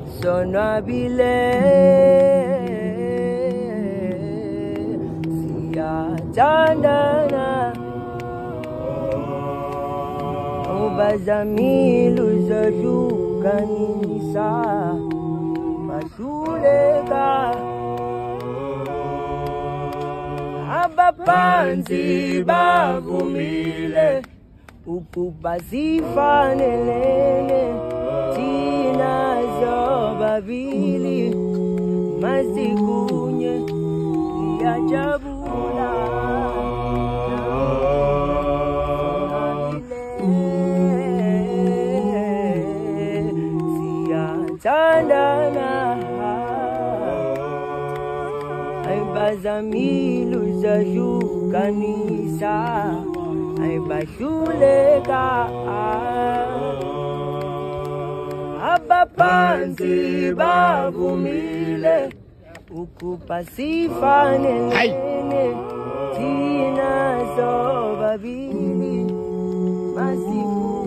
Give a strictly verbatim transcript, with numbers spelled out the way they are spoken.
sonwabile siyathandana ubazamile uzahlukanisa bahluleka abaphansi bavumile ukuba sifanelene thina zobabili masikunye siyajabula siyathandana ayibazamile uzahlukanisa ayibahluleka abaphansi bavumile ukuba sifanelene thina zobabili masifu